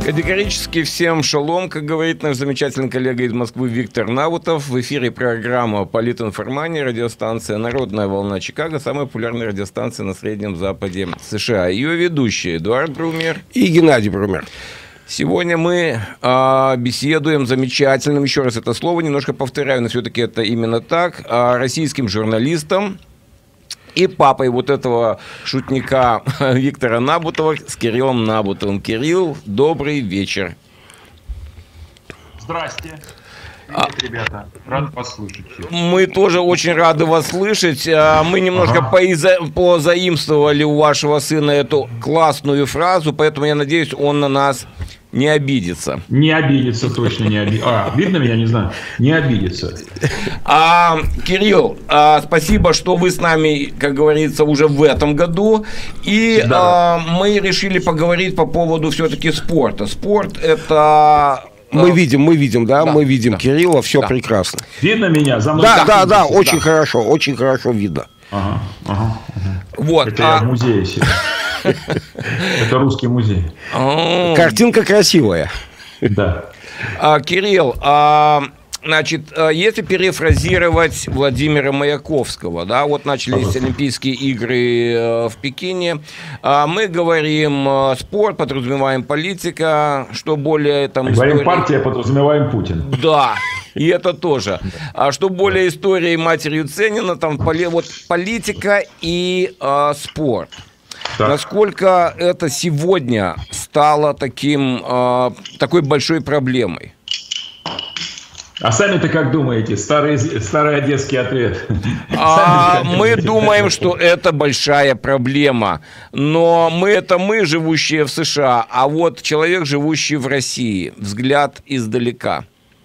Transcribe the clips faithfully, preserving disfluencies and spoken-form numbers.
Категорически всем шалом, как говорит наш замечательный коллега из Москвы Виктор Наутов. В эфире программа «Политинформания», радиостанция «Народная волна Чикаго», самая популярная радиостанция на Среднем Западе США. Ее ведущие Эдуард Брумер и Геннадий Брумер. Сегодня мы э, беседуем замечательным, еще раз это слово немножко повторяю, но все-таки это именно так, э, российским журналистом и папой вот этого шутника Виктора Набутова с Кириллом Набутовым. Кирилл, добрый вечер. Здрасте. Привет, а, ребята. Рад вас слышать. Мы тоже очень рады вас слышать. Мы немножко ага. поиза... позаимствовали у вашего сына эту классную фразу, поэтому я надеюсь, он на нас не обидится. Не обидится, точно не обидится. А, видно меня, не знаю. Не обидится. А, Кирилл, а, спасибо, что вы с нами, как говорится, уже в этом году. И да. а, мы решили поговорить по поводу все-таки спорта. Спорт – это… Мы видим, мы видим, да, да мы видим да. Кирилла, все да. прекрасно. Видно меня? За мной да, да, да, очень да. хорошо, очень хорошо видно. Ага, ага, ага. Вот, это а... я в музее сидел. Это русский музей. Картинка красивая. Да. Кирилл, значит, если перефразировать Владимира Маяковского, да, вот начались Олимпийские игры в Пекине, мы говорим спорт, подразумеваем политика, что более там… Говорим история... партия, подразумеваем Путин. Да. И это тоже. А что более истории матерью Ценина, там поли, вот политика и э, спорт. Так. Насколько это сегодня стало таким, э, такой большой проблемой? А сами-то как думаете? Старый, старый одесский ответ. А, мы думаем, что это большая проблема. Но мы это мы, живущие в США, а вот человек, живущий в России. Взгляд издалека.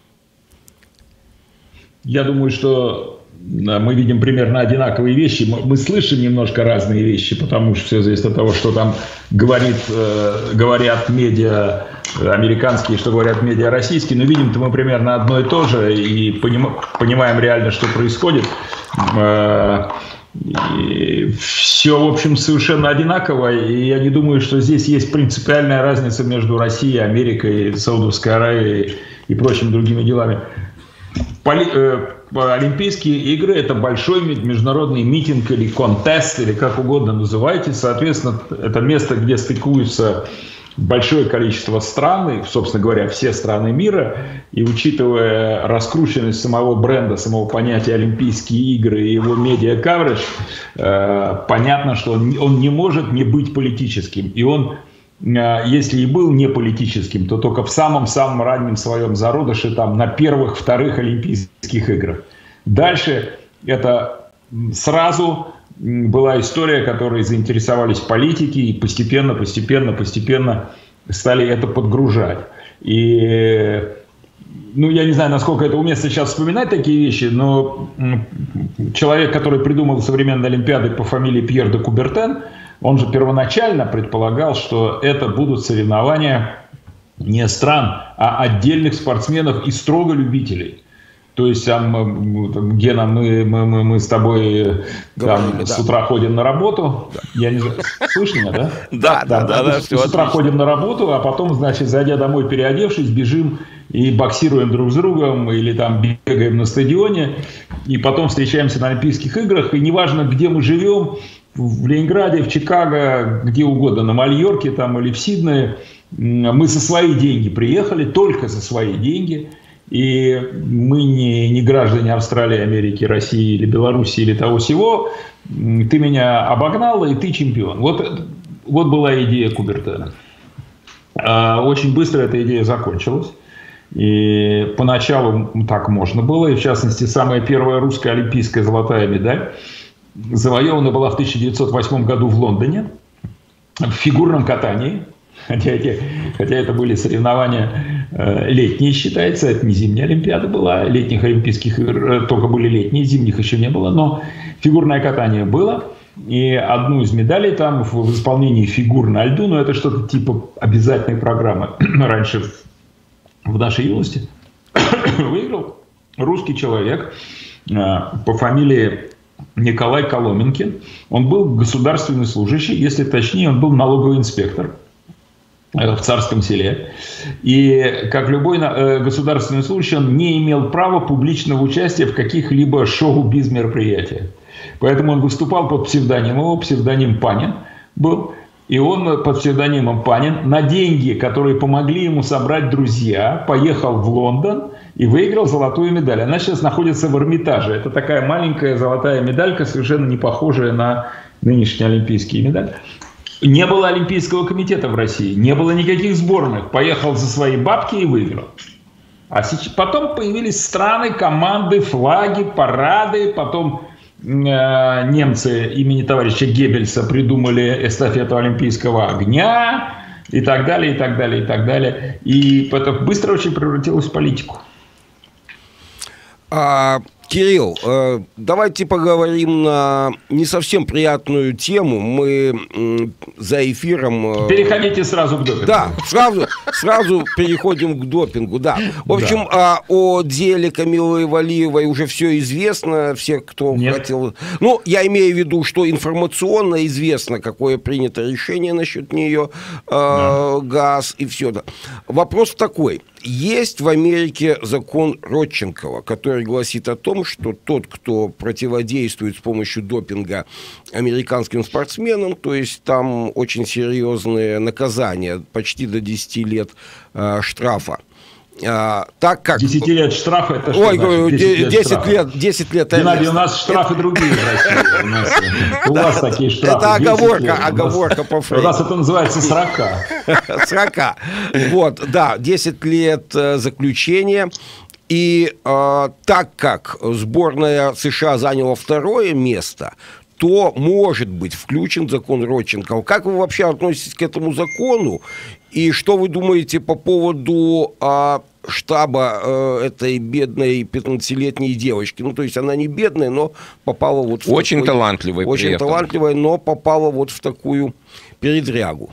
Я думаю, что мы видим примерно одинаковые вещи. Мы слышим немножко разные вещи, потому что все зависит от того, что там говорит, э, говорят медиа американские, что говорят медиа российские. Но видим-то мы примерно одно и то же и поним, понимаем реально, что происходит. Э, и все, в общем, совершенно одинаково. И я не думаю, что здесь есть принципиальная разница между Россией, Америкой, Саудовской Аравией и прочими другими делами. Поли, э, Олимпийские игры – это большой международный митинг или контест, или как угодно называйте. Соответственно, это место, где стыкуются большое количество стран, и, собственно говоря, все страны мира. И учитывая раскрученность самого бренда, самого понятия Олимпийские игры и его медиа-каверидж, э, понятно, что он, он не может не быть политическим. И он… если и был не политическим, то только в самом-самом раннем своем зародыше, там, на первых, вторых Олимпийских играх. Дальше это сразу была история, которой заинтересовались политики и постепенно, постепенно, постепенно стали это подгружать. И, ну, я не знаю, насколько это уместно сейчас вспоминать такие вещи, но человек, который придумал современные Олимпиады по фамилии Пьер де Кубертен, он же первоначально предполагал, что это будут соревнования не стран, а отдельных спортсменов и строго любителей. То есть, там, Гена, мы, мы, мы, мы с тобой там, Говорили, с утра да. ходим на работу. Да. Я не знаю, слышишь меня, да? Да, да, да. да, да с утра ходим на работу, а потом, значит, зайдя домой, переодевшись, бежим и боксируем друг с другом, или там бегаем на стадионе, и потом встречаемся на Олимпийских играх, и неважно, где мы живем, в Ленинграде, в Чикаго, где угодно, на Мальорке там, или в Сиднее, мы за свои деньги приехали, только за свои деньги, и мы не, не граждане Австралии, Америки, России или Белоруссии или того сего, ты меня обогнал, и ты чемпион. Вот, вот была идея Кубертена. Очень быстро эта идея закончилась. И поначалу так можно было, и в частности, самая первая русская олимпийская золотая медаль завоевана была в тысяча девятьсот восьмом году в Лондоне в фигурном катании, хотя, эти, хотя это были соревнования э, летние, считается, это не зимняя Олимпиада была, летних Олимпийских игр только были летние, зимних еще не было, но фигурное катание было, и одну из медалей там в, в исполнении фигур на льду, но это что-то типа обязательной программы раньше в, в нашей юности, выиграл русский человек э, по фамилии Николай Коломенкин. Он был государственный служащий, если точнее, он был налоговый инспектор. в Царском Селе. И, как любой государственный служащий, он не имел права публичного участия в каких-либо шоу-биз-мероприятиях. Поэтому он выступал под псевдонимом, его псевдоним Панин был. И он под псевдонимом Панин на деньги, которые помогли ему собрать друзья, поехал в Лондон и выиграл золотую медаль. Она сейчас находится в Эрмитаже. Это такая маленькая золотая медалька, совершенно не похожая на нынешние олимпийские медали. Не было Олимпийского комитета в России, не было никаких сборных. Поехал за свои бабки и выиграл. А сейчас, потом появились страны, команды, флаги, парады. Потом э, немцы имени товарища Геббельса придумали эстафету олимпийского огня. И так далее, и так далее, и так далее. И потом быстро очень превратилось в политику. А, Кирилл, э, давайте поговорим на не совсем приятную тему. Мы м, за эфиром... Э, Переходите сразу к допингу. Да, сразу, сразу переходим к допингу, да. В общем, да. э, о деле Камиллы Валиевой уже все известно, все, кто Нет. хотел... Ну, я имею в виду, что информационно известно, какое принято решение насчет нее, э, да. газ и все. Да. Вопрос такой. Есть в Америке закон Родченкова, который гласит о том, что тот, кто противодействует с помощью допинга американским спортсменам, то есть там очень серьезные наказания, почти до десяти лет э, штрафа. А, так как... десять лет штрафа, это что Ой, значит? десять лет, десять лет. Геннадий, у нас штрафы это... другие в России. У, нас, у да, вас такие штрафы. Это оговорка, оговорка по Фрейду. У нас это называется сорока. сорока. Вот, да, десять лет заключения. И э, так как сборная США заняла второе место, то может быть включен закон Родченкова. Как вы вообще относитесь к этому закону? И что вы думаете по поводу а, штаба а, этой бедной пятнадцатилетней девочки? Ну, то есть она не бедная, но попала вот в Очень такой, талантливая. Очень талантливая, но попала вот в такую передрягу.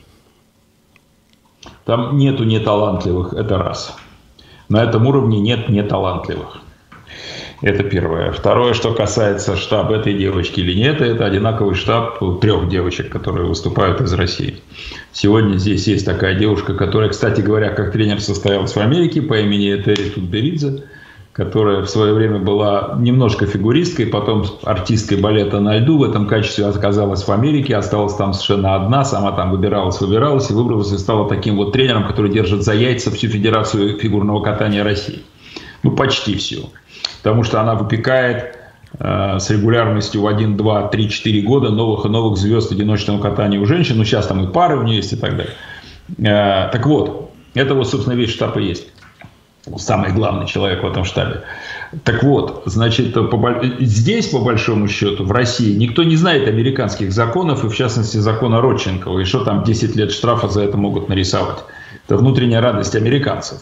Там нету неталантливых, это раз. На этом уровне нет неталантливых. Это первое. Второе, что касается штаба этой девочки или нет, это одинаковый штаб трех девочек, которые выступают из России. Сегодня здесь есть такая девушка, которая, кстати говоря, как тренер состоялась в Америке по имени Этери Тутберидзе, которая в свое время была немножко фигуристкой, потом артисткой балета на льду. В этом качестве оказалась в Америке, осталась там совершенно одна, сама там выбиралась, выбиралась и выбралась, и стала таким вот тренером, который держит за яйца всю Федерацию фигурного катания России. Ну, почти всю. Потому что она выпекает э, с регулярностью в один, два, три, четыре года новых и новых звезд одиночного катания у женщин. Ну, сейчас там и пары у нее есть и так далее. Э, так вот, это вот, собственно, весь штаб и есть. Самый главный человек в этом штабе. Так вот, значит, по, здесь, по большому счету, в России никто не знает американских законов, и в частности закона Родченкова, и что там десять лет штрафа за это могут нарисовать. Это внутренняя радость американцев.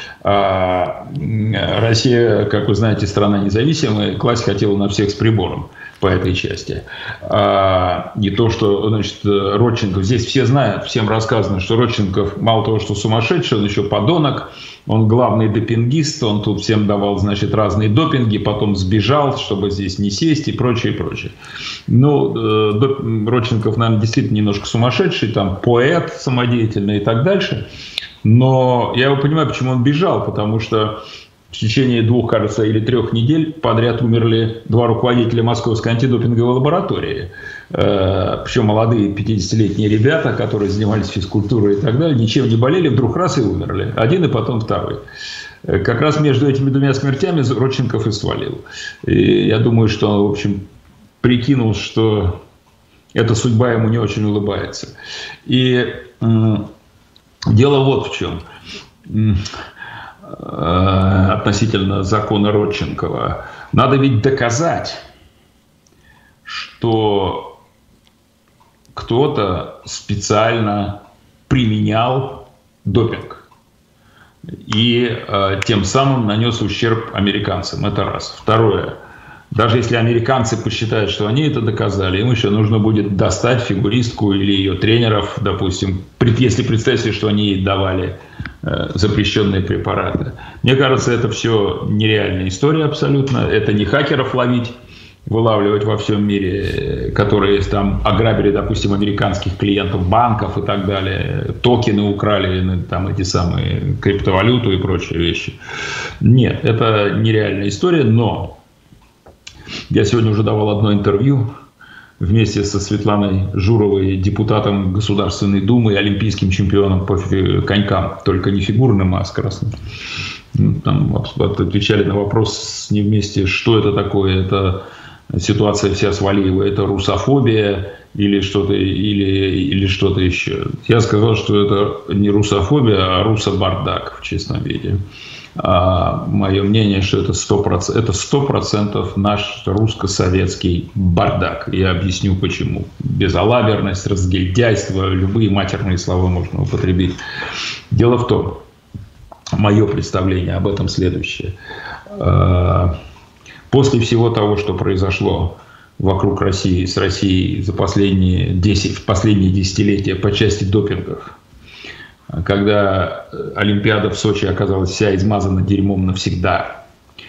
А Россия, как вы знаете, страна независимая, класть хотела на всех с прибором по этой части. А не то, что, значит, Родченков, здесь все знают, всем рассказано, что Родченков мало того, что сумасшедший, он еще подонок, он главный допингист, он тут всем давал, значит, разные допинги, потом сбежал, чтобы здесь не сесть и прочее, и прочее. Ну, э, Родченков, наверное, действительно немножко сумасшедший, там, поэт самодеятельный и так дальше. Но я его понимаю, почему он бежал, потому что в течение двух, кажется, или трех недель подряд умерли два руководителя Московской антидопинговой лаборатории. Э, причем молодые пятидесятилетние ребята, которые занимались физкультурой и так далее, ничем не болели, вдруг раз и умерли. Один и потом второй. Как раз между этими двумя смертями Родченков и свалил. И я думаю, что он, в общем, прикинул, что эта судьба ему не очень улыбается. И э, дело вот в чем. Относительно закона Родченкова. Надо ведь доказать, что кто-то специально применял допинг и э, тем самым нанес ущерб американцам. Это раз. Второе. Даже если американцы посчитают, что они это доказали, им еще нужно будет достать фигуристку или ее тренеров, допустим, если представить себе, что они ей давали э, запрещенные препараты. Мне кажется, это все нереальная история абсолютно. Это не хакеров ловить вылавливать во всем мире, которые там ограбили, допустим, американских клиентов банков и так далее, токены украли, там эти самые криптовалюту и прочие вещи. Нет, это нереальная история, но я сегодня уже давал одно интервью вместе со Светланой Журовой, депутатом Государственной Думы и олимпийским чемпионом по конькам, только не фигурным, а скоростным. Там отвечали на вопрос с ним вместе, что это такое, это ситуация вся с Валиевой, это русофобия или что-то, или, или что-то еще. Я сказал, что это не русофобия, а русобардак в честном виде. А мое мнение, что это сто процентов, это сто процентов наш русско-советский бардак. Я объясню почему. Безалаберность, разгильдяйство, любые матерные слова можно употребить. Дело в том, мое представление об этом следующее. После всего того, что произошло вокруг России, с Россией за последние десять, последние десятилетия по части допингов, когда Олимпиада в Сочи оказалась вся измазана дерьмом навсегда,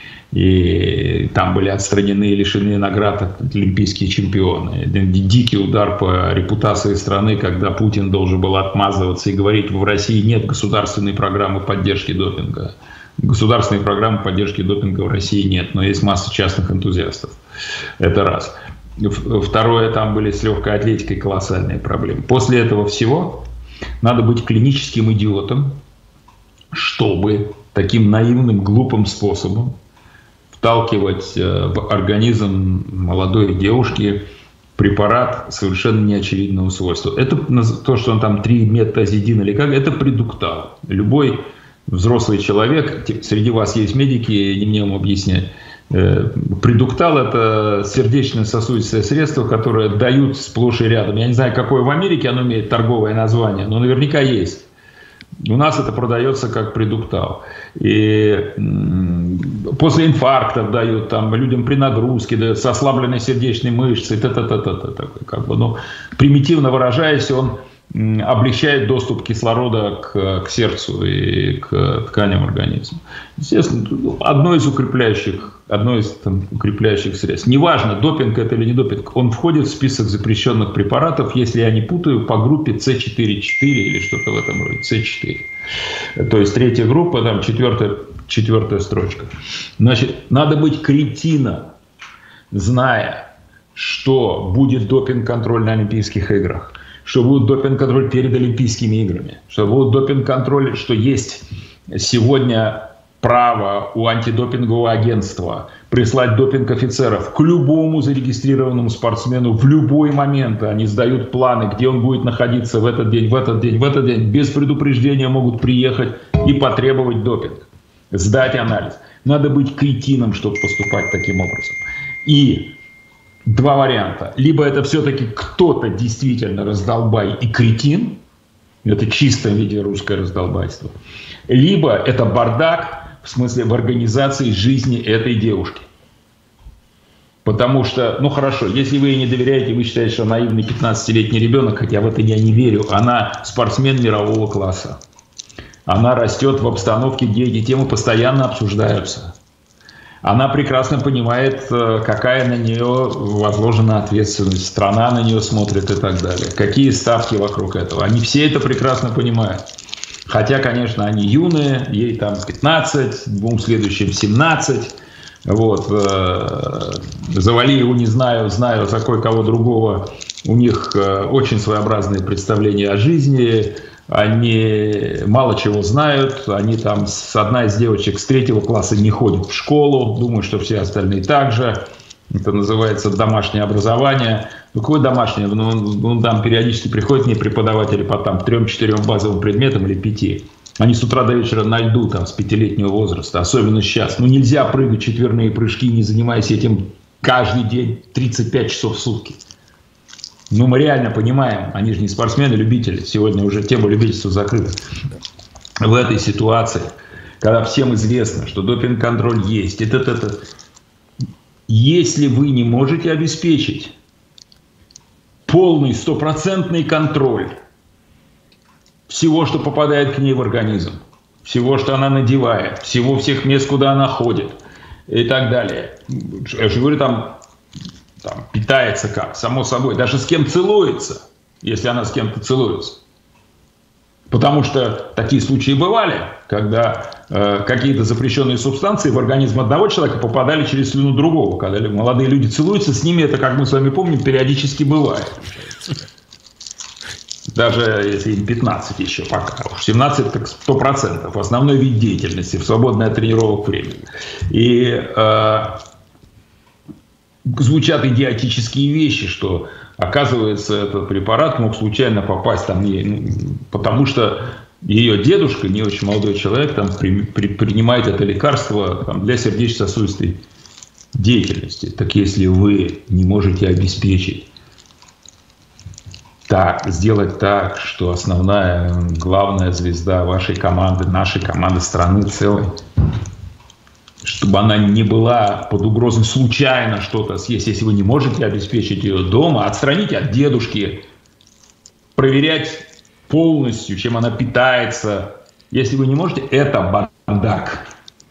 и там были отстранены и лишены наград олимпийские чемпионы. Дикий удар по репутации страны, когда Путин должен был отмазываться и говорить, в России нет государственной программы поддержки допинга. Государственной программы поддержки допинга в России нет, но есть масса частных энтузиастов. Это раз. Второе, там были с легкой атлетикой колоссальные проблемы. После этого всего надо быть клиническим идиотом, чтобы таким наивным, глупым способом вталкивать в организм молодой девушки препарат совершенно неочевидного свойства. Это то, что он там триметазидин или как, это предуктал. Любой взрослый человек, среди вас есть медики, не мне вам объяснять, предуктал — это сердечно-сосудистое средство, которое дают сплошь и рядом. Я не знаю, какое в Америке оно имеет торговое название, но наверняка есть. У нас это продается как предуктал. И после инфарктов дают, там, людям при нагрузке дают, с ослабленной сердечной мышцей, та-та-та-та-та, как бы, ну, примитивно выражаясь, он облегчает доступ кислорода к, к сердцу и к тканям организма. Естественно, одно из укрепляющих, одно из там, укрепляющих средств. Неважно, допинг это или не допинг, он входит в список запрещенных препаратов, если я не путаю, по группе С четыре четыре или что-то в этом роде, С четыре. То есть третья группа, там четвертая, четвертая строчка. Значит, надо быть кретином, зная, что будет допинг-контроль на Олимпийских играх, что будет допинг-контроль перед Олимпийскими играми, что будет допинг-контроль, что есть сегодня право у антидопингового агентства прислать допинг-офицеров к любому зарегистрированному спортсмену в любой момент. Они сдают планы, где он будет находиться в этот день, в этот день, в этот день. Без предупреждения могут приехать и потребовать допинг, сдать анализ. Надо быть кретином, чтобы поступать таким образом. И два варианта. Либо это все-таки кто-то действительно раздолбай и кретин, это в чистом виде русское раздолбайство, либо это бардак, в смысле в организации жизни этой девушки. Потому что, ну хорошо, если вы ей не доверяете, вы считаете, что наивный пятнадцатилетний ребенок, хотя в это я не верю, она спортсмен мирового класса. Она растет в обстановке, где эти темы постоянно обсуждаются. Она прекрасно понимает, какая на нее возложена ответственность, страна на нее смотрит и так далее. Какие ставки вокруг этого. Они все это прекрасно понимают. Хотя, конечно, они юные, ей там пятнадцать, двум следующим семнадцать. Вот. За Валиеву не знаю, знаю за кое-кого другого. У них очень своеобразные представления о жизни. Они мало чего знают, они там, одна из девочек с третьего класса не ходит в школу, думаю, что все остальные также. Это называется домашнее образование. Ну, какое домашнее? Ну, ну, там периодически приходят мне преподаватели по там трем-четырем базовым предметам или пяти. Они с утра до вечера на льду там с пятилетнего возраста, особенно сейчас. Ну, нельзя прыгать четверные прыжки, не занимаясь этим каждый день тридцать пять часов в сутки. Ну, мы реально понимаем, они же не спортсмены, любители. Сегодня уже тема любительства закрыта. В этой ситуации, когда всем известно, что допинг-контроль есть, это, это, это, если вы не можете обеспечить полный, стопроцентный контроль всего, что попадает к ней в организм, всего, что она надевает, всего всех мест, куда она ходит и так далее. Я же говорю, там там, питается как? Само собой. Даже с кем целуется, если она с кем-то целуется. Потому что такие случаи бывали, когда э, какие-то запрещенные субстанции в организм одного человека попадали через слюну другого. Когда молодые люди целуются, с ними это, как мы с вами помним, периодически бывает. Даже если им пятнадцать еще пока. Уж семнадцать так сто процентов. Основной вид деятельности в свободное от тренировок время. И э, звучат идиотические вещи, что, оказывается, этот препарат мог случайно попасть там, не, потому что ее дедушка, не очень молодой человек, там, при, при, принимает это лекарство там, для сердечно-сосудистой деятельности. Так если вы не можете обеспечить так, сделать так, что основная, главная звезда вашей команды, нашей команды, страны целой, чтобы она не была под угрозой случайно что-то съесть. Если вы не можете обеспечить ее дома, отстраните от дедушки, проверять полностью, чем она питается. Если вы не можете, это бардак.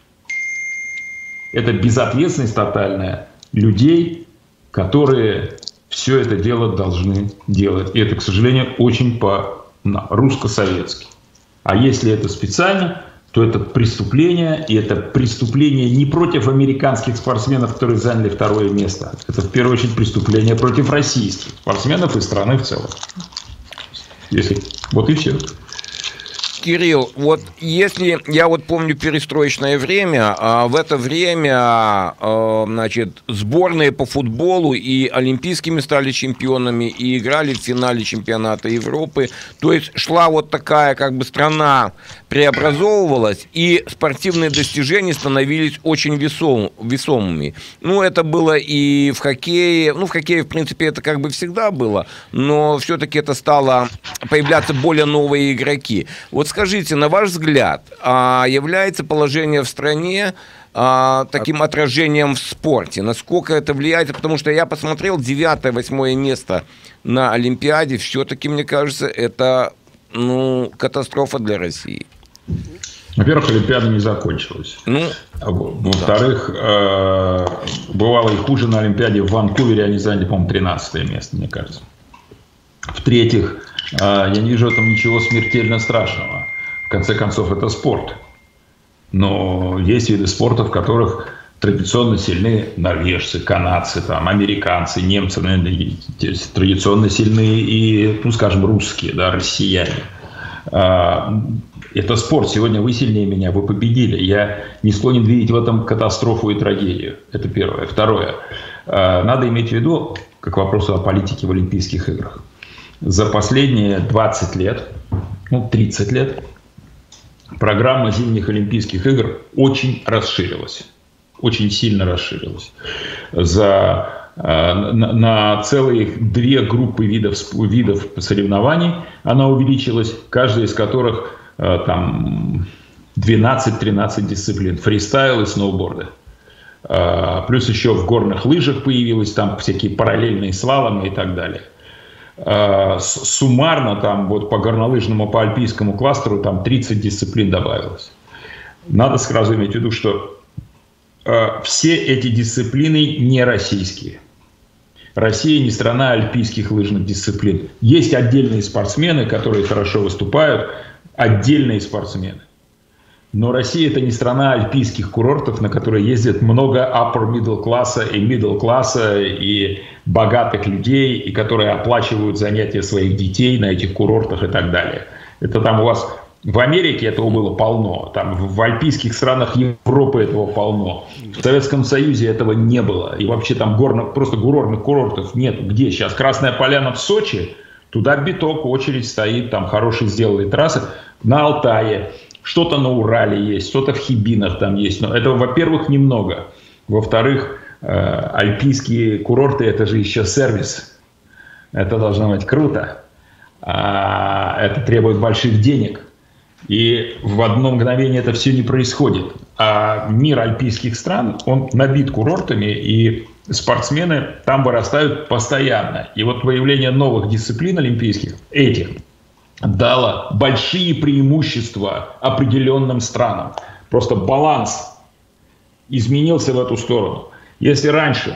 Это безответственность тотальная людей, которые все это дело должны делать. И это, к сожалению, очень по-русско-советски. А если это специально, то это преступление, и это преступление не против американских спортсменов, которые заняли второе место. Это в первую очередь преступление против российских спортсменов и страны в целом. Если... Вот и все. Кирилл, вот если, я вот помню перестроечное время, а в это время, а, значит, сборные по футболу и олимпийскими стали чемпионами, и играли в финале чемпионата Европы, то есть шла вот такая, как бы, страна преобразовывалась, и спортивные достижения становились очень весом, весомыми. Ну, это было и в хоккее, ну, в хоккее, в принципе, это как бы всегда было, но все-таки это стало появляться более новые игроки. Вот скажите, на ваш взгляд, является положение в стране таким отражением в спорте? Насколько это влияет? Потому что я посмотрел девятое, восьмое место на Олимпиаде. Все-таки, мне кажется, это, ну, катастрофа для России. Во-первых, Олимпиада не закончилась. Ну, Во-вторых, да. э, бывало и хуже на Олимпиаде в Ванкувере. Они заняли, по-моему, тринадцатое место, мне кажется. В-третьих, э, я не вижу в этом ничего смертельно страшного. В конце концов, это спорт. Но есть виды спорта, в которых традиционно сильны норвежцы, канадцы, там, американцы, немцы, традиционно сильны и, ну, скажем, русские, да, россияне. Это спорт. Сегодня вы сильнее меня, вы победили. Я не склонен видеть в этом катастрофу и трагедию. Это первое. Второе. Надо иметь в виду, как к вопросу о политике в Олимпийских играх. За последние двадцать лет, ну, тридцать лет, программа зимних Олимпийских игр очень расширилась. Очень сильно расширилась. За, на, на целые две группы видов, видов соревнований она увеличилась, каждая из которых там двенадцать-тринадцать дисциплин. Фристайл и сноуборды. Плюс еще в горных лыжах появилось там всякие параллельные слаломы и так далее. Суммарно там вот по горнолыжному, по альпийскому кластеру там тридцать дисциплин добавилось. Надо сразу иметь в виду, что все эти дисциплины не российские. Россия не страна альпийских лыжных дисциплин. Есть отдельные спортсмены, которые хорошо выступают, отдельные спортсмены. Но Россия — это не страна альпийских курортов, на которые ездят много upper middle класса и middle класса и богатых людей, и которые оплачивают занятия своих детей на этих курортах и так далее. Это там у вас в Америке этого было полно, там в альпийских странах Европы этого полно. В Советском Союзе этого не было. И вообще там горных, просто горных курортов нет. Где сейчас? Красная Поляна в Сочи, туда биток, очередь стоит, там хорошие сделали трассы. На Алтае. Что-то на Урале есть, что-то в Хибинах там есть. Но этого, во-первых, немного. Во-вторых, э, альпийские курорты — это же еще сервис. Это должно быть круто. А это требует больших денег. И в одно мгновение это все не происходит. А мир альпийских стран, он набит курортами, и спортсмены там вырастают постоянно. И вот появление новых дисциплин олимпийских, этих, дало большие преимущества определенным странам. Просто баланс изменился в эту сторону. Если раньше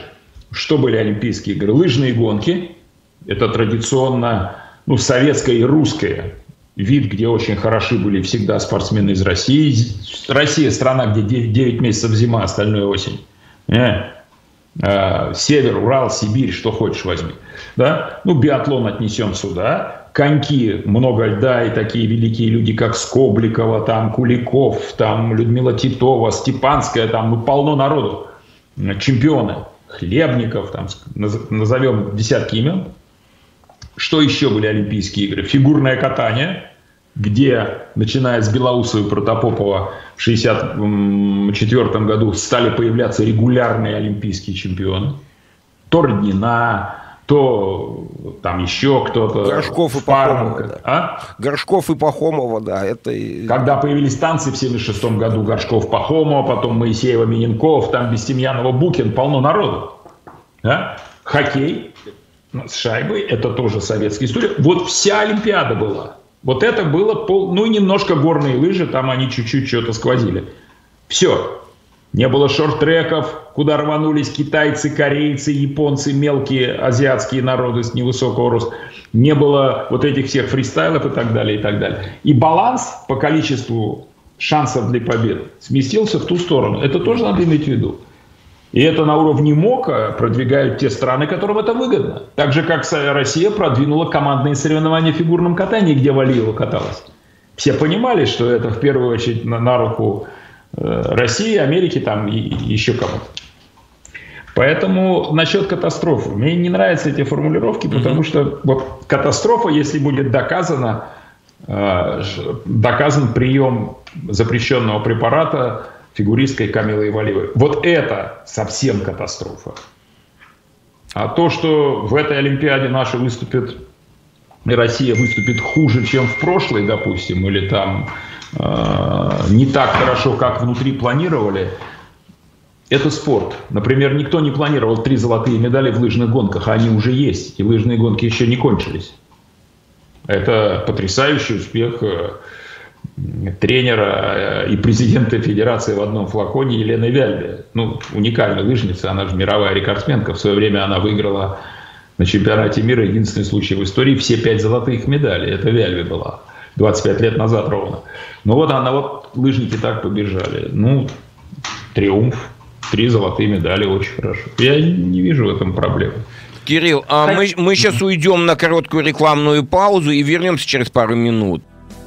Что были Олимпийские игры? Лыжные гонки. Это традиционно, ну, советское и русское. Вид, где очень хороши были всегда спортсмены из России. Россия – страна, где девять месяцев зима, остальное осень. Э? Э, север, Урал, Сибирь, что хочешь возьми. Да? Ну, биатлон отнесем сюда. Коньки, много льда, и такие великие люди, как Скобликова, там, Куликов, там, Людмила Титова, Степанская, там, ну, полно народу. Чемпионы. Хлебников, там, назовем десятки имен. Что еще были Олимпийские игры? Фигурное катание, где, начиная с Белоусова и Протопопова в шестьдесят четвёртом году стали появляться регулярные олимпийские чемпионы. То Роднина, то там еще кто-то. Горшков и Пахомова. Да. А? Горшков и Пахомова, да. Это... Когда появились танцы в семьдесят шестом году, Горшков, Пахомова, потом Моисеева, Миненков, там Бестемьянова, Букин, полно народу. Да? Хоккей с шайбой, это тоже советская история. Вот вся Олимпиада была. Вот это было, пол... ну и немножко горные лыжи, там они чуть-чуть что-то сквозили. Все. Не было шорт-треков, куда рванулись китайцы, корейцы, японцы, мелкие азиатские народы с невысокого роста. Не было вот этих всех фристайлов и так далее, и так далее. И баланс по количеству шансов для победы сместился в ту сторону. Это тоже надо иметь в виду. И это на уровне МОКа продвигают те страны, которым это выгодно. Так же, как Россия продвинула командные соревнования в фигурном катании, где Валиева каталась. Все понимали, что это в первую очередь на, на руку э, России, Америки там, и, и еще кому-то. Поэтому насчет катастрофы. Мне не нравятся эти формулировки, потому mm-hmm. что вот, катастрофа, если будет доказано, э, доказан прием запрещенного препарата фигуристкой Камилой Валиевой. Вот это совсем катастрофа. А то, что в этой Олимпиаде наша выступит, и Россия выступит хуже, чем в прошлой, допустим, или там э, не так хорошо, как внутри планировали, это спорт. Например, никто не планировал три золотые медали в лыжных гонках, а они уже есть, и лыжные гонки еще не кончились. Это потрясающий успех тренера и президента федерации в одном флаконе Елены Вяльбе. Ну, уникальная лыжница, она же мировая рекордсменка. В свое время она выиграла на чемпионате мира, единственный случай в истории, все пять золотых медалей. Это Вяльбе была. двадцать пять лет назад ровно. Ну вот она, вот лыжники так побежали. Ну, триумф. Три золотые медали, очень хорошо. Я не вижу в этом проблемы. Кирилл, а мы, мы сейчас уйдем на короткую рекламную паузу и вернемся через пару минут.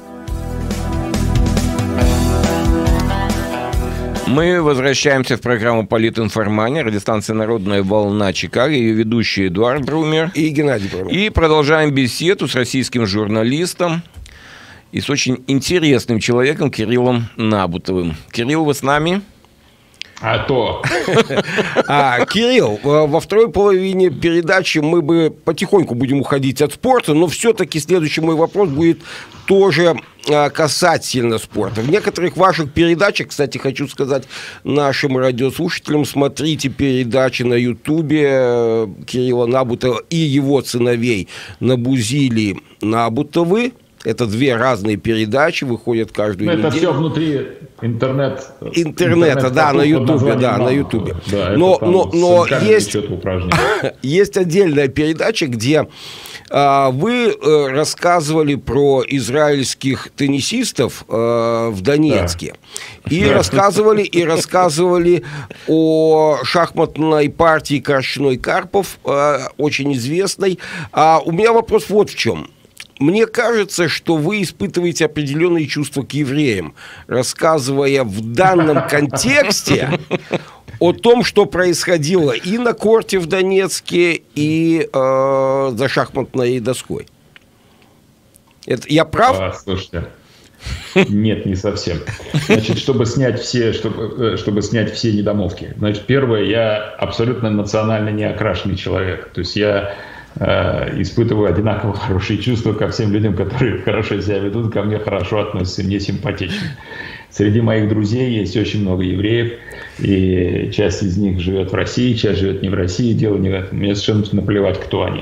Мы возвращаемся в программу «Политинформания», радиостанция «Народная волна» Чикаго, ее ведущий Эдуард Брумер и Геннадий Брумер. И продолжаем беседу с российским журналистом и с очень интересным человеком Кириллом Набутовым. Кирилл, вы с нами? А то. А, Кирилл, во второй половине передачи мы бы потихоньку будем уходить от спорта, но все-таки следующий мой вопрос будет тоже касательно спорта. В некоторых ваших передачах, кстати, хочу сказать нашим радиослушателям, смотрите передачи на Ютубе Кирилла Набутова и его сыновей Набузили Набутовы. Это две разные передачи, выходят каждую это неделю. Это все внутри интернет. Интернета, да, на Ютубе, да, на Ютубе. Да, но но, но есть, есть отдельная передача, где а, вы э, рассказывали про израильских теннисистов э, в Донецке. Да. И, да. рассказывали, и рассказывали о шахматной партии Корчной-Карпов, э, очень известной. А у меня вопрос вот в чем. Мне кажется, что вы испытываете определенные чувства к евреям, рассказывая в данном контексте о том, что происходило и на корте в Донецке, и э, за шахматной доской. Это, я прав? А, слушайте, нет, не совсем. Значит, чтобы снять все, чтобы, чтобы снять все недомолвки. Значит, первое, я абсолютно национально неокрашенный человек. То есть я испытываю одинаково хорошие чувства ко всем людям, которые хорошо себя ведут, ко мне хорошо относятся, мне симпатичны. Среди моих друзей есть очень много евреев. И часть из них живет в России, часть живет не в России. Дело не в этом. Мне совершенно наплевать, кто они.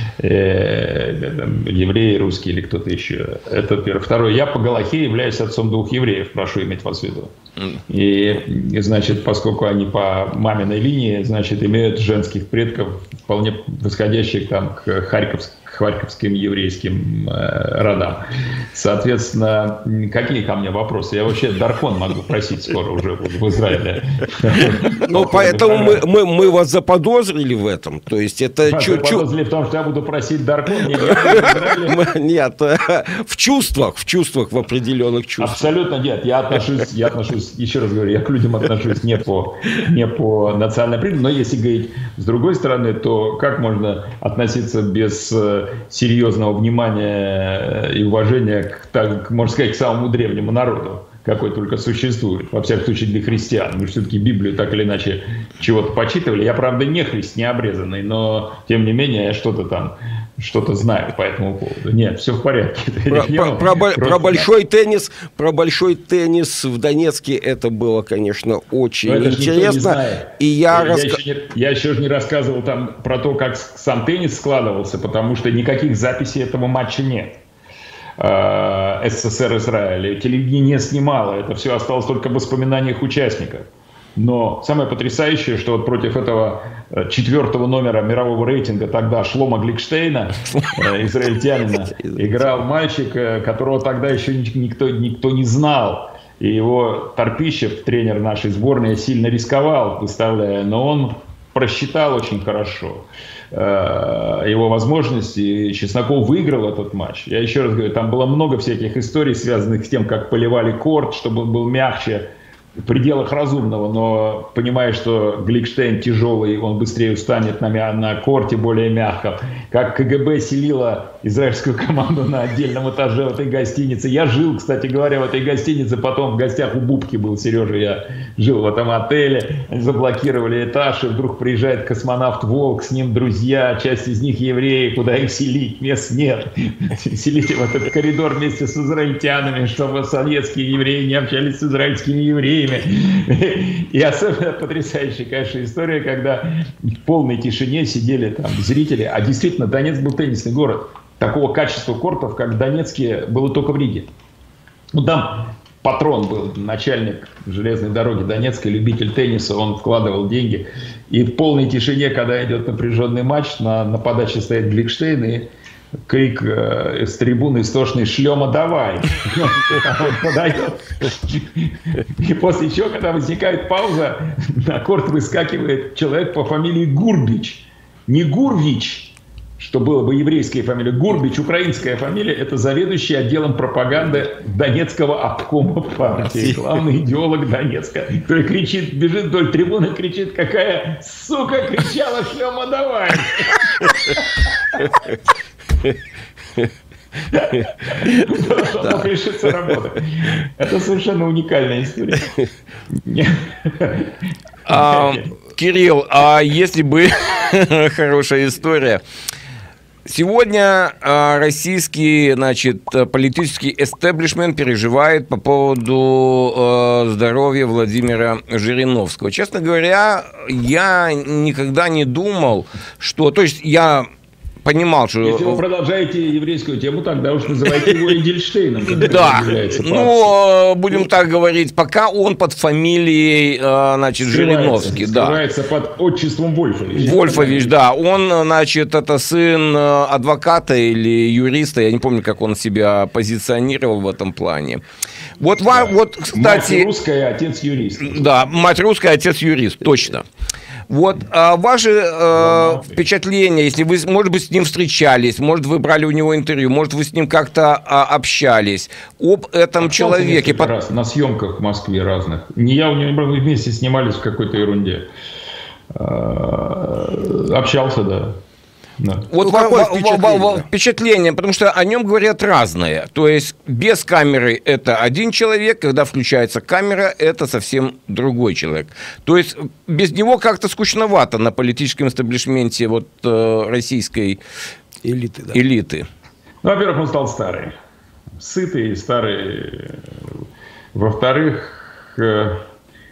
Евреи, русские или кто-то еще. Это первое. Второе. Я по Галахе являюсь отцом двух евреев, прошу иметь вас в виду. И, значит, поскольку они по маминой линии, значит, имеют женских предков, вполне восходящих там к Харьковскому, харьковским еврейским э, родам. Соответственно, какие ко мне вопросы? Я вообще дархон могу просить скоро уже в Израиле. Ну, поэтому мы, мы, мы вас заподозрили в этом. То есть это чуть-чуть... Заподозрили в том, что я буду просить дархон? Нет, в чувствах, в чувствах, в определенных чувствах. Абсолютно нет. Я отношусь, я отношусь, еще раз говорю, я к людям отношусь не по, не по национальной признаку, но если говорить с другой стороны, то как можно относиться без серьезного внимания и уважения к, так, можно сказать, к самому древнему народу, какой только существует, во всяком случае для христиан. Мы все-таки Библию так или иначе чего-то почитывали. Я, правда, не христ, не обрезанный, но, тем не менее, я что-то там, что-то знаю по этому поводу. Нет, все в порядке. Про, про, про, просто... про большой теннис, про большой теннис в Донецке это было, конечно, очень интересно. И я, я, раска... еще не, я еще же не рассказывал там про то, как сам теннис складывался, потому что никаких записей этого матча нет. СССР Израиля. Телевидение не снимало. Это все осталось только в воспоминаниях участников. Но самое потрясающее, что вот против этого четвертого номера мирового рейтинга тогда Шлома Гликштейна, израильтянина, играл мальчик, которого тогда еще никто, никто не знал. И его Торпищев, тренер нашей сборной, сильно рисковал, выставляя, но он просчитал очень хорошо его возможности, и Чесноков выиграл этот матч. Я еще раз говорю, там было много всяких историй, связанных с тем, как поливали корт, чтобы он был мягче, в пределах разумного, но понимая, что Гликштейн тяжелый, он быстрее устанет на, на корте более мягко. Как КГБ селила израильскую команду на отдельном этаже в этой гостинице. Я жил, кстати говоря, в этой гостинице, потом в гостях у Бубки был, Сережа, я жил в этом отеле. Они заблокировали этаж, и вдруг приезжает космонавт Волк, с ним друзья, часть из них евреи, куда их селить, мест нет. Селите в этот коридор вместе с израильтянами, чтобы советские евреи не общались с израильскими евреями. И особенно потрясающая, конечно, история, когда в полной тишине сидели там зрители, а действительно Донецк был теннисный город. Такого качества кортов, как в Донецке, было только в Риге. Ну, там патрон был, начальник железной дороги Донецка, любитель тенниса, он вкладывал деньги. И в полной тишине, когда идет напряженный матч, на, на подаче стоит Гликштейн, и крик э, с трибуны истошный: «Шлема, давай!» Он подает. И после чего, когда возникает пауза, на корт выскакивает человек по фамилии Гурбич. Не Гурвич, что было бы еврейская фамилия. Гурбич, украинская фамилия, это заведующий отделом пропаганды Донецкого обкома партии. Главный идеолог Донецка, который кричит, бежит вдоль трибуны, кричит: «Какая сука кричала, Шлема, давай!» Мог решиться работать. Это совершенно уникальная история. А, Кирилл, а если бы хорошая история. Сегодня а, российский, значит, политический эстеблишмент переживает по поводу а, здоровья Владимира Жириновского. Честно говоря, я никогда не думал, что... То есть я... понимал, что... Если вы продолжаете еврейскую тему, тогда уж называйте его Эдельштейном. Да, ну, будем так говорить, пока он под фамилией, значит, Жириновский. Скрывается под отчеством Вольфович. Вольфович, да. Он, значит, это сын адвоката или юриста, я не помню, как он себя позиционировал в этом плане. Вот, да. вот кстати... Мать русская, отец юрист. Да, мать русская, отец юрист, точно. Вот а ваши э, впечатления, если вы, может быть, с ним встречались, может, вы брали у него интервью, может, вы с ним как-то а, общались об этом общался человеке. Под... раз на съемках в Москве разных. Не я у него, мы вместе снимались в какой-то ерунде. Общался, да. Да. Вот ну, какое впечатление? впечатление, потому что о нем говорят разные. То есть без камеры это один человек, когда включается камера, это совсем другой человек. То есть без него как-то скучновато на политическом эстаблишменте вот, э, российской элиты. Да. элиты. Ну, во-первых, он стал старый. Сытый, старый. Во-вторых, э,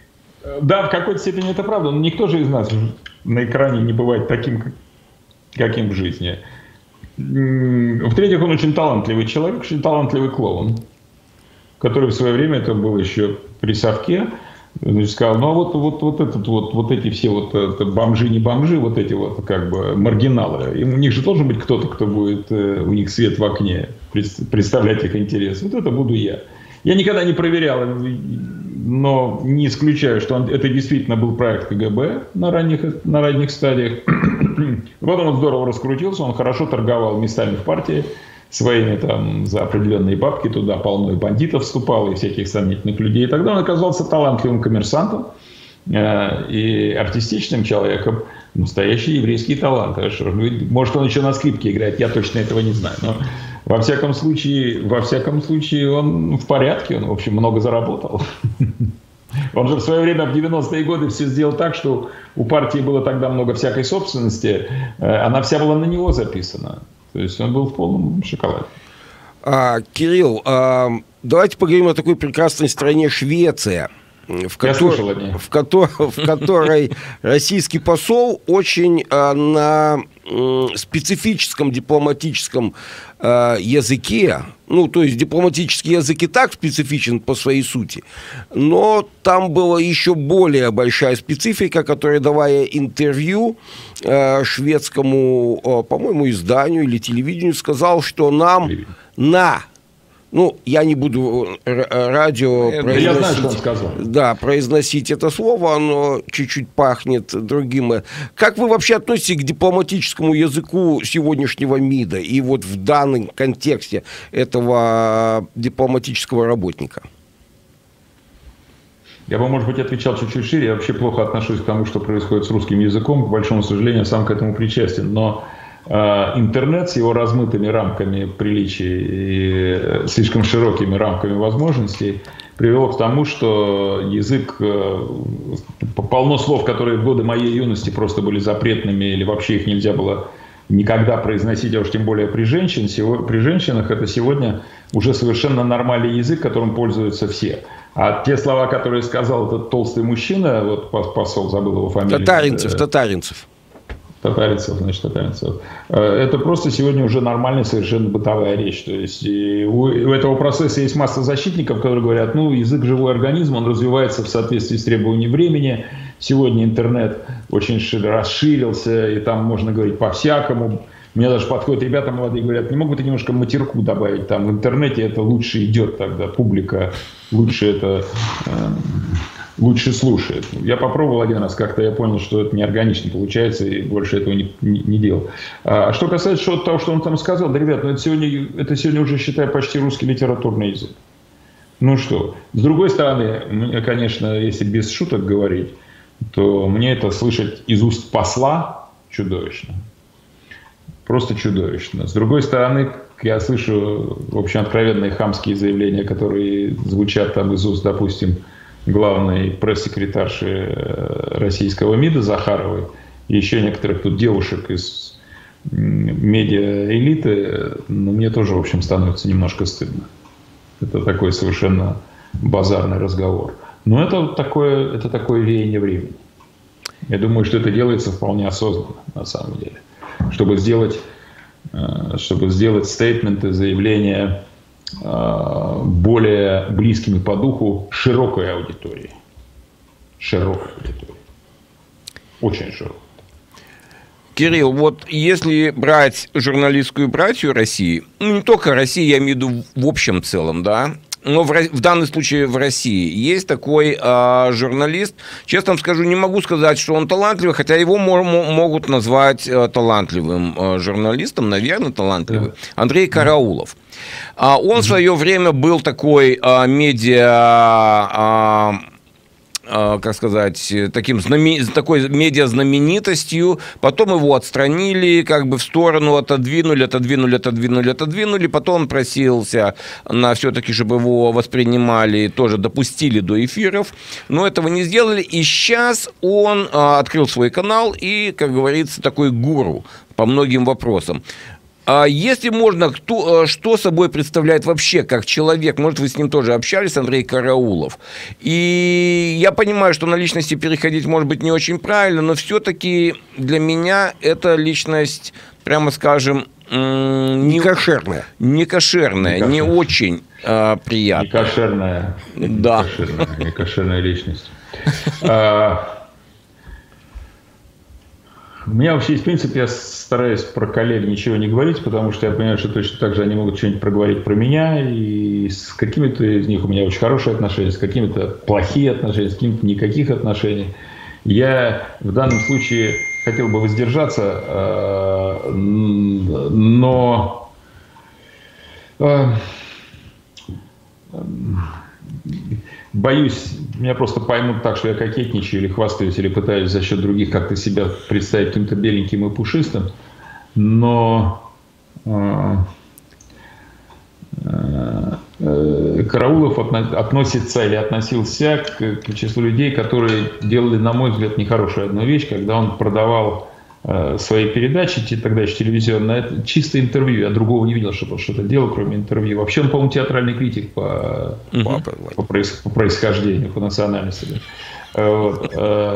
Да, в какой-то степени это правда, но никто же из нас на экране не бывает таким, каким в жизни. В-третьих, он очень талантливый человек, очень талантливый клоун, который в свое время, это был еще при Совке, значит, сказал, ну а вот, вот, вот, этот, вот, вот эти все вот это, бомжи, не бомжи, вот эти вот как бы маргиналы, и у них же должен быть кто-то, кто будет у них свет в окне, представлять их интересы. Вот это буду я. Я никогда не проверял, но не исключаю, что он, это действительно был проект КГБ на ранних, на ранних стадиях. Потом он здорово раскрутился, он хорошо торговал местами в партии своими там за определенные бабки, туда полно и бандитов вступало, и всяких сомнительных людей. И тогда он оказался талантливым коммерсантом э, и артистичным человеком, настоящий еврейский талант. Может, он еще на скрипке играет, я точно этого не знаю. Но во всяком случае, во всяком случае, он в порядке, он, в общем, много заработал. Он же в свое время, в девяностые годы, все сделал так, что у партии было тогда много всякой собственности, она вся была на него записана. То есть он был в полном шоколаде. А, Кирилл, а, давайте поговорим о такой прекрасной стране Швеция, в, котор... в, котор... в которой российский посол очень а, на м, специфическом дипломатическом а, языке, ну, то есть дипломатический язык и так специфичен по своей сути, но там была еще более большая специфика, которая, давая интервью а, шведскому, а, по-моему, изданию или телевидению, сказал, что нам на... Ну, я не буду радио я произносить, я знаю, что он сказал. Да, произносить это слово, оно чуть-чуть пахнет другим. Как вы вообще относитесь к дипломатическому языку сегодняшнего МИДа и вот в данном контексте этого дипломатического работника? Я бы, может быть, отвечал чуть-чуть шире. Я вообще плохо отношусь к тому, что происходит с русским языком. К большому сожалению, сам к этому причастен. Но интернет с его размытыми рамками приличий и слишком широкими рамками возможностей привело к тому, что язык, полно слов, которые в годы моей юности просто были запретными или вообще их нельзя было никогда произносить, а уж тем более при, женщин, при женщинах, это сегодня уже совершенно нормальный язык, которым пользуются все. А те слова, которые сказал этот толстый мужчина, вот посол, забыл его фамилию. Татаринцев, татаринцев. Татаринцев, значит, татаринцев. Это просто сегодня уже нормальная совершенно бытовая речь. То есть у, у этого процесса есть масса защитников, которые говорят, ну, язык живой организм, он развивается в соответствии с требованиями времени. Сегодня интернет очень расширился, и там можно говорить по-всякому. Мне даже подходят ребята молодые, говорят, не могут немножко матерку добавить, там в интернете это лучше идет тогда, публика лучше это... Э, лучше слушает. Я попробовал один раз, как-то я понял, что это неорганично получается, и больше этого не, не, не делал. А что касается того, что он там сказал, да, ребят, ну это сегодня, это сегодня уже, считай, почти русский литературный язык. Ну что, с другой стороны, мне, конечно, если без шуток говорить, то мне это слышать из уст посла чудовищно. Просто чудовищно. С другой стороны, я слышу, в общем, откровенные хамские заявления, которые звучат там из уст, допустим, главной пресс-секретарши российского МИДа Захаровой и еще некоторых тут девушек из медиа-элиты, ну, мне тоже, в общем, становится немножко стыдно. Это такой совершенно базарный разговор. Но это такое, это такое веяние времени. Я думаю, что это делается вполне осознанно, на самом деле. Чтобы сделать, чтобы сделать стейтменты, заявления более близкими по духу широкой аудитории. Широкой аудитории. Очень широкой. Кирилл, вот если брать журналистскую братью России, ну не только России, я имею в виду в общем целом, да, но в, в данном случае в России есть такой э, журналист, честно вам скажу, не могу сказать, что он талантливый, хотя его мо- могут назвать э, талантливым э, журналистом, наверное, талантливый, да. Андрей Караулов. А он mm-hmm. в свое время был такой э, медиа... Э, как сказать, таким знамен... такой медиа-знаменитостью, потом его отстранили, как бы в сторону отодвинули, отодвинули, отодвинули, отодвинули, потом он просился на все-таки, чтобы его воспринимали, тоже допустили до эфиров, но этого не сделали, и сейчас он а, открыл свой канал и, как говорится, такой гуру по многим вопросам. А если можно, кто, что собой представляет вообще как человек? Может, вы с ним тоже общались, Андрей Караулов. И я понимаю, что на личности переходить может быть не очень правильно, но все-таки для меня эта личность, прямо скажем, не кошерная. Не кошерная, не, не очень а, приятная. Не кошерная. Да. Не кошерная личность. У меня вообще есть принцип, я стараюсь про коллег ничего не говорить, потому что я понимаю, что точно так же они могут что-нибудь проговорить про меня, и с какими-то из них у меня очень хорошие отношения, с какими-то плохие отношения, с какими-то никаких отношений. Я в данном случае хотел бы воздержаться, но боюсь, меня просто поймут так, что я кокетничаю или хвастаюсь, или пытаюсь за счет других как-то себя представить каким-то беленьким и пушистым. Но э, э, Караулов относится или относился к, к числу людей, которые делали, на мой взгляд, нехорошую одну вещь, когда он продавал э, свои передачи, тогда еще телевизионные, чисто интервью. Я другого не видел, чтобы он что-то делал, кроме интервью. Вообще он, по-моему, театральный критик по, uh-huh. по, по, проис, по происхождению, по национальности. Вот.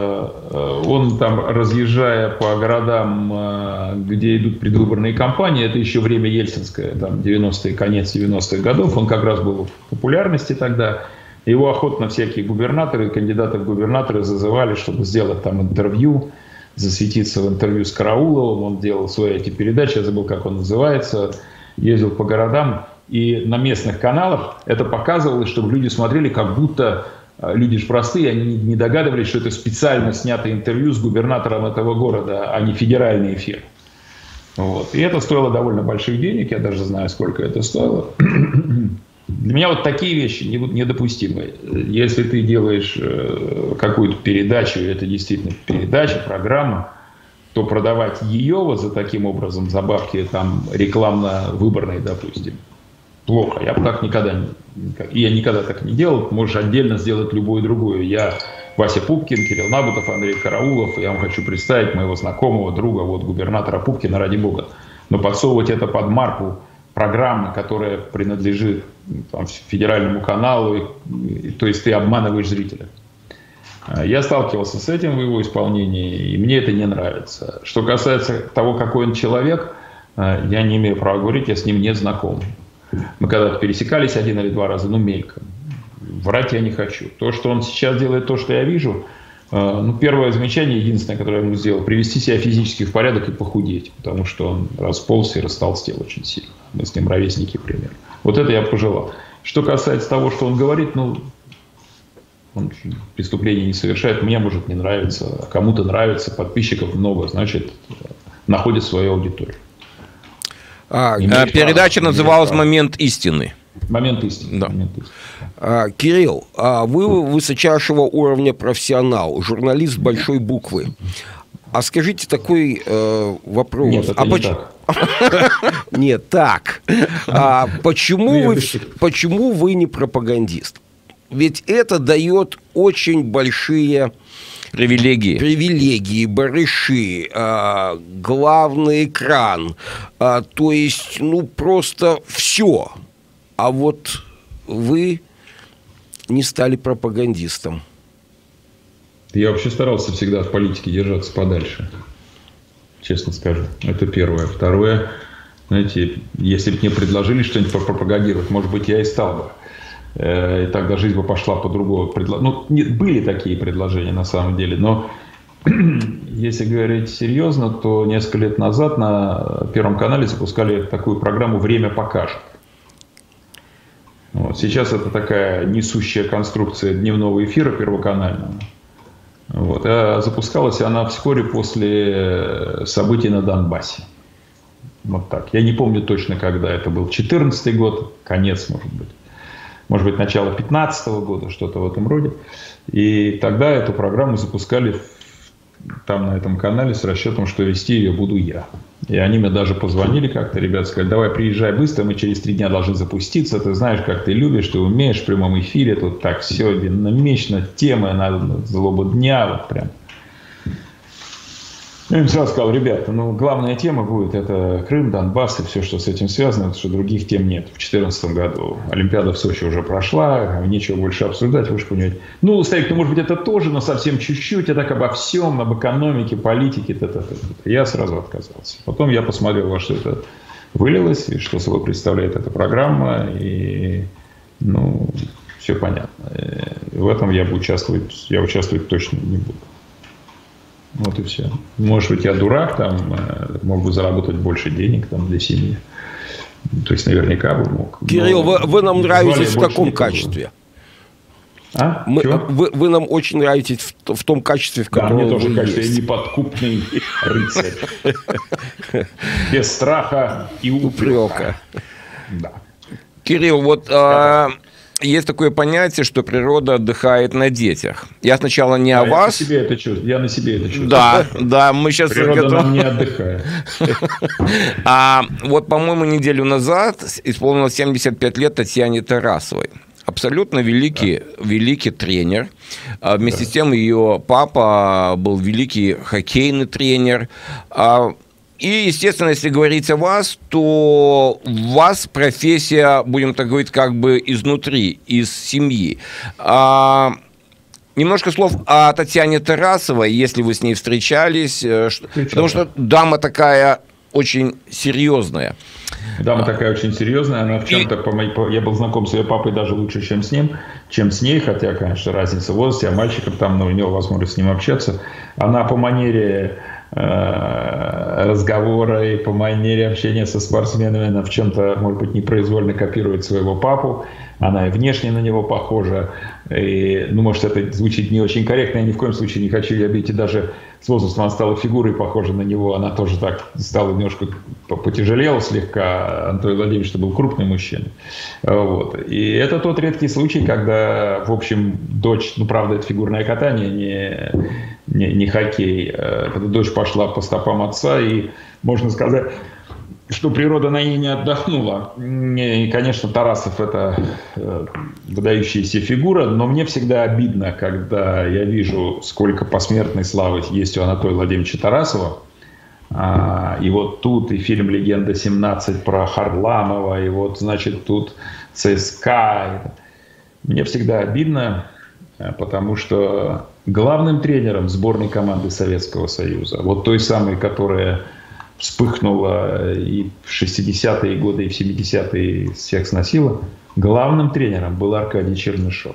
Он там, разъезжая по городам, где идут предвыборные кампании, это еще время ельцинское, там девяностые, конец девяностых годов, он как раз был в популярности тогда. Его охотно всякие губернаторы, кандидаты в губернаторы зазывали, чтобы сделать там интервью, засветиться в интервью с Карауловым. Он делал свои эти передачи, я забыл, как он называется, ездил по городам. И на местных каналах это показывалось, чтобы люди смотрели, как будто люди же простые, они не догадывались, что это специально снятое интервью с губернатором этого города, а не федеральный эфир. Вот. И это стоило довольно больших денег, я даже знаю, сколько это стоило. Для меня вот такие вещи недопустимы. Если ты делаешь какую-то передачу, это действительно передача, программа, то продавать ее вот за таким образом, за бабки там рекламно-выборные, допустим, плохо. Я бы так никогда не... И я никогда так не делал. Можешь отдельно сделать любую другую. Я Вася Пупкин, Кирилл Набутов, Андрей Караулов. Я вам хочу представить моего знакомого, друга, вот губернатора Пупкина, ради бога. Но подсовывать это под марку программы, которая принадлежит там, федеральному каналу, и, то есть ты обманываешь зрителя. Я сталкивался с этим в его исполнении, и мне это не нравится. Что касается того, какой он человек, я не имею права говорить, я с ним не знаком. Мы когда-то пересекались один или два раза, ну, мельком. Врать я не хочу. То, что он сейчас делает, то, что я вижу, ну, первое замечание, единственное, которое я ему сделал, привести себя физически в порядок и похудеть, потому что он располз и растолстел очень сильно. Мы с ним ровесники примерно. Вот это я пожелал. Что касается того, что он говорит, ну, он преступления не совершает, мне может не нравиться, а кому-то нравится, подписчиков много, значит, находит свою аудиторию. А, передача права, называлась «Момент истины». Момент истины. Да. Момент истины. А, Кирилл, а вы высочайшего уровня профессионал, журналист большой буквы. А скажите такой э, вопрос. Нет, это а не поч... так. Нет, так. А почему вы, почему вы не пропагандист? Ведь это дает очень большие... Привилегии. Привилегии, барыши, а, главный экран, а, то есть, ну, просто все. А вот вы не стали пропагандистом. Я вообще старался всегда в политике держаться подальше, честно скажу. Это первое. Второе, знаете, если бы мне предложили что-нибудь пропагандировать, может быть, я и стал бы. И тогда жизнь бы пошла по-другому. Ну, были такие предложения на самом деле, но если говорить серьезно, то несколько лет назад на Первом канале запускали такую программу «Время покажет». Вот. Сейчас это такая несущая конструкция дневного эфира первоканального. Вот. А запускалась она вскоре после событий на Донбассе. Вот так. Я не помню точно, когда это был. четырнадцатый год, конец, может быть. Может быть, начало пятнадцатого года, что-то в этом роде. И тогда эту программу запускали там на этом канале с расчетом, что вести ее буду я. И они мне даже позвонили как-то, ребята сказали, давай приезжай быстро, мы через три дня должны запуститься, ты знаешь, как ты любишь, ты умеешь в прямом эфире, тут так все динамично, темы на злобу дня, вот прям. Я им сразу сказал: ребята, ну, главная тема будет это Крым, Донбасс и все, что с этим связано, потому что других тем нет. В две тысячи четырнадцатом году Олимпиада в Сочи уже прошла, нечего больше обсуждать, вы же понимаете. Ну, Старик, ну, может быть, это тоже, но совсем чуть-чуть, а так обо всем, об экономике, политике, т.т. Я сразу отказался. Потом я посмотрел, во что это вылилось, и что собой представляет эта программа, и, ну, все понятно. И в этом я бы участвовать, я участвовать точно не буду. Вот и все. Может быть, я дурак, там, мог бы заработать больше денег там, для семьи. То есть, наверняка бы мог. Кирилл, вы, вы нам нравитесь в каком качестве? А? Мы, вы, вы нам очень нравитесь в, в том качестве, в котором да, мне тоже вы кажется, есть. Я неподкупный рыцарь. Без страха и упрека. Да. Кирилл, вот... А... Есть такое понятие, что природа отдыхает на детях. Я сначала не да, о я вас. На себе это чувствую. Я на себе это чувствую. Да, да, мы сейчас... Природа нам не отдыхает. А вот, по-моему, неделю назад исполнилось семьдесят пять лет Татьяне Тарасовой. Абсолютно великий, да. великий тренер. Вместе да. с тем ее папа был великий хоккейный тренер. И, естественно, если говорить о вас, то у вас профессия, будем так говорить, как бы изнутри, из семьи. А, немножко слов о Татьяне Тарасовой, если вы с ней встречались, что, потому что дама такая очень серьезная. Дама такая очень серьезная, она в чем-то, по моей, по, я был знаком с ее папой даже лучше, чем с ним, чем с ней, хотя, конечно, разница в возрасте, а мальчиком там, но у него возможность с ним общаться. Она по манере... разговора и по манере общения со спортсменами, она в чем-то, может быть, непроизвольно копирует своего папу, она и внешне на него похожа, и, ну, может, это звучит не очень корректно, я ни в коем случае не хочу ее обидеть, и даже с возрастом она стала фигурой похожа на него, она тоже так стала немножко потяжелела слегка, Анатолий Владимирович был крупный мужчина. Вот. И это тот редкий случай, когда, в общем, дочь, ну, правда, это фигурное катание, не, не, не хоккей, когда дочь пошла по стопам отца, и можно сказать, что природа на ней не отдохнула. И, конечно, Тарасов – это выдающаяся фигура, но мне всегда обидно, когда я вижу, сколько посмертной славы есть у Анатолия Владимировича Тарасова. И вот тут и фильм «Легенда семнадцать» про Харламова, и вот, значит, тут ЦСКА. Мне всегда обидно, потому что главным тренером сборной команды Советского Союза, вот той самой, которая вспыхнула и в шестидесятые годы, и в семидесятые всех сносила, главным тренером был Аркадий Чернышов.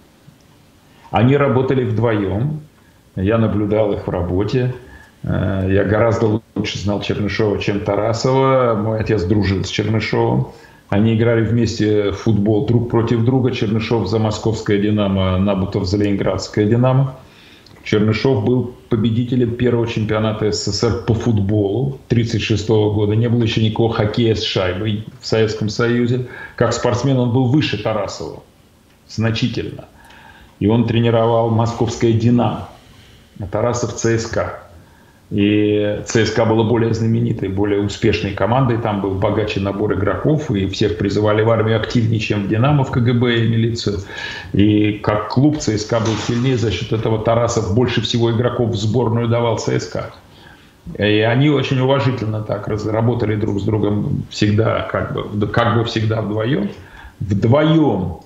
Они работали вдвоем, я наблюдал их в работе, я гораздо лучше знал Чернышова, чем Тарасова, мой отец дружил с Чернышовым. Они играли вместе в футбол друг против друга, Чернышов за московское «Динамо», Набутов за ленинградское «Динамо». Чернышов был победителем первого чемпионата СССР по футболу тысяча девятьсот тридцать шестого года. Не было еще никакого хоккея с шайбой в Советском Союзе. Как спортсмен он был выше Тарасова. Значительно. И он тренировал московское «Динамо», а Тарасов ЦСКА. И ЦСКА была более знаменитой, более успешной командой. Там был богаче набор игроков, и всех призывали в армию активнее, чем в «Динамо», в КГБ и милицию. И как клуб ЦСКА был сильнее, за счет этого Тарасов больше всего игроков в сборную давал ЦСКА. И они очень уважительно так работали друг с другом всегда, как бы, как бы всегда вдвоем. Вдвоем.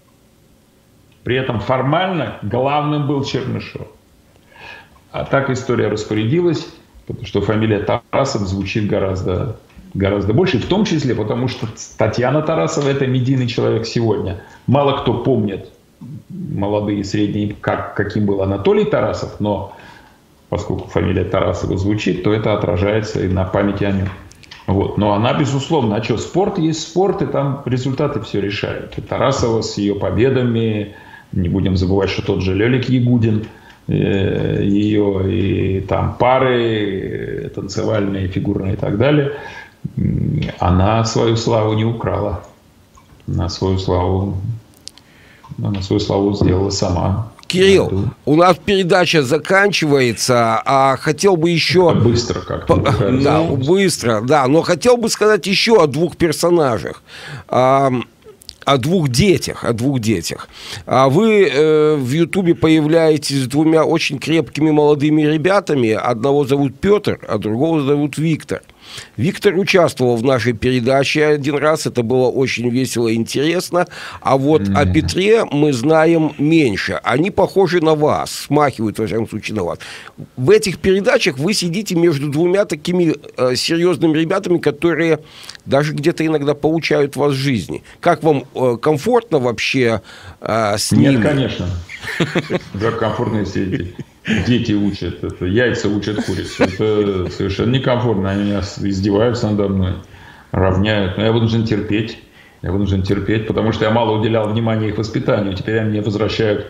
При этом формально главным был Чернышов. А так история распорядилась, потому что фамилия Тарасов звучит гораздо, гораздо больше. В том числе, потому что Татьяна Тарасова – это медийный человек сегодня. Мало кто помнит, молодые и средние, как, каким был Анатолий Тарасов, но поскольку фамилия Тарасова звучит, то это отражается и на памяти о нем. Вот. Но она, безусловно, а что, спорт есть спорт, и там результаты все решают. И Тарасова с ее победами, не будем забывать, что тот же Лёлик Ягудин, ее и там пары танцевальные, фигурные и так далее, она свою славу не украла. Она свою славу, она свою славу сделала сама. Кирилл, да, у нас передача заканчивается, а хотел бы еще... Это быстро как-то. Да, быстро, да, но хотел бы сказать еще о двух персонажах. о двух детях, о двух детях. А вы э, в Ютубе появляетесь с двумя очень крепкими молодыми ребятами. Одного зовут Петр, а другого зовут Виктор. Виктор участвовал в нашей передаче один раз, это было очень весело и интересно, а вот mm-hmm. о Петре мы знаем меньше. Они похожи на вас, смахивают, во всяком случае, на вас. В этих передачах вы сидите между двумя такими э, серьезными ребятами, которые даже где-то иногда получают вас в жизни. Как вам э, комфортно вообще э, с ними? Нет, конечно. Как комфортно, если дети учат, это, яйца учат курицу. Это совершенно некомфортно. Они меня издеваются надо мной, равняют. Но я вынужден терпеть. Я вынужден терпеть, потому что я мало уделял внимания их воспитанию. Теперь они мне возвращают,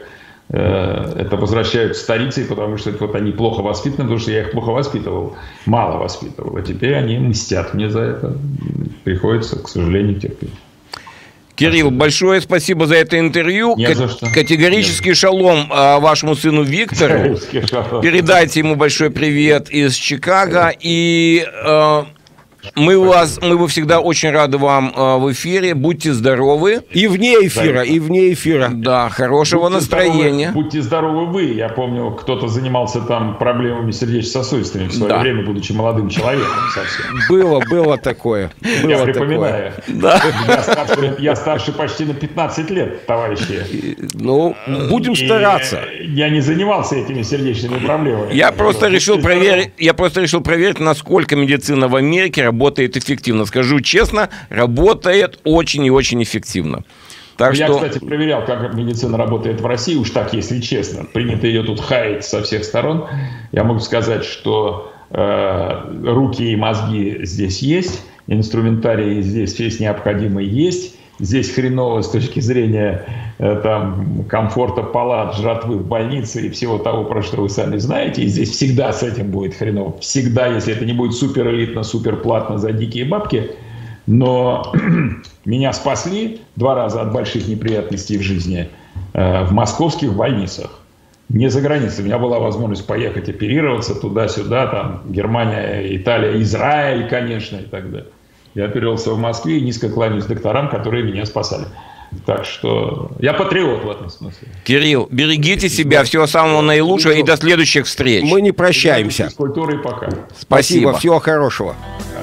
э, это возвращают старицей, потому что это, вот они плохо воспитаны, потому что я их плохо воспитывал, мало воспитывал. А теперь они мстят мне за это. Приходится, к сожалению, терпеть. Кирилл, большое спасибо за это интервью. Не за что. Категорический Нет. шалом а, вашему сыну Виктору. Передайте ему большой привет из Чикаго. И а, мы, вас, мы бы всегда очень рады вам а, в эфире. Будьте здоровы. И вне эфира, и вне эфира. Да, хорошего будьте настроения. Здоровы, будьте здоровы вы. Я помню, кто-то занимался там проблемами сердечно-сосудистыми в свое да. время, будучи молодым человеком совсем. Было, было такое. Было я припоминаю. Да. Я, старше, я старше почти на пятнадцать лет, товарищи. Ну, будем и стараться. Я не занимался этими сердечными проблемами. Я просто, решил проверить, я просто решил проверить, насколько медицина в Америке работает эффективно. Скажу честно, работает очень и очень эффективно. Так я, что... кстати, проверял, как медицина работает в России, уж так, если честно. Принято ее тут хаять со всех сторон. Я могу сказать, что э, руки и мозги здесь есть, инструментарий здесь весь необходимый есть. Здесь хреново с точки зрения э, там, комфорта палат, жратвы в больнице и всего того, про что вы сами знаете. И здесь всегда с этим будет хреново. Всегда, если это не будет супер элитно, супер платно за дикие бабки. Но меня спасли два раза от больших неприятностей в жизни э, в московских больницах. Не за границей. У меня была возможность поехать оперироваться туда-сюда, там Германия, Италия, Израиль, конечно, и так далее. Я оперировался в Москве и низко кланяюсь докторам, которые меня спасали. Так что я патриот в этом смысле. Кирилл, берегите себя, всего самого наилучшего и до следующих встреч. Мы не прощаемся. С культурой пока. Спасибо, Спасибо. Всего хорошего.